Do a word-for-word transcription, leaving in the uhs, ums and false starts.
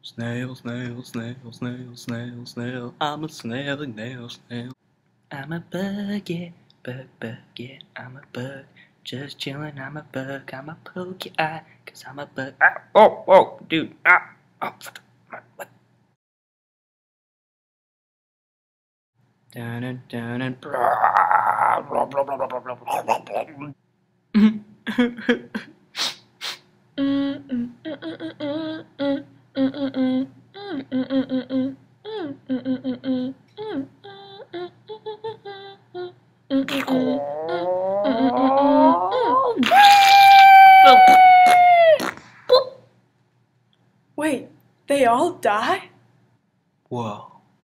Snail, snail, snail, snail, snail, snail. I'm a snail, snail, snail. I'm a bug, yeah, bug, bug, yeah. I'm a bug, just chillin'. I'm a bug. I'm a poke your eye, cause I'm a bug. Ah, oh, oh, dude. Ah, oh, what? Down and down and blah, blah, blah, blah, blah, blah, blah, blah, blah. Wait, they all die? Whoa.